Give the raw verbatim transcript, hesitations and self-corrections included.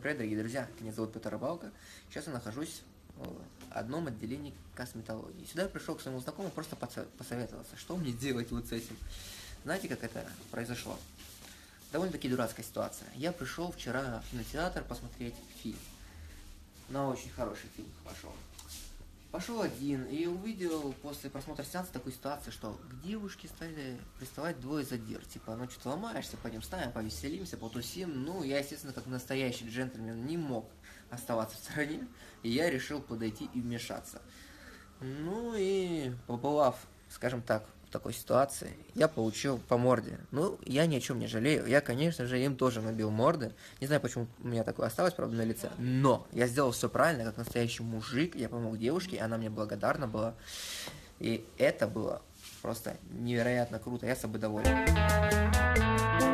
привет, дорогие друзья, меня зовут Петр Рыбалка. Сейчас я нахожусь в одном отделении косметологии. Сюда я пришел к своему знакомому просто посоветоваться, что мне делать вот с этим. Знаете, как это произошло? Довольно-таки дурацкая ситуация. Я пришел вчера в кинотеатр посмотреть фильм. На очень хороший фильм пошел. Пошел один и увидел после просмотра сеанса такую ситуацию, что к девушке стали приставать двое задир. Типа, ну что-то ломаешься, пойдем ставим, повеселимся, потусим. Ну, я, естественно, как настоящий джентльмен не мог оставаться в стороне. И я решил подойти и вмешаться. Ну и побывав, скажем так, в такой ситуации, я получил по морде. Ну, я ни о чем не жалею. Я, конечно же, им тоже набил морды. Не знаю, почему у меня такое осталось, правда, на лице. Но я сделал все правильно, как настоящий мужик. Я помог девушке, и она мне благодарна была. И это было просто невероятно круто. Я собой доволен.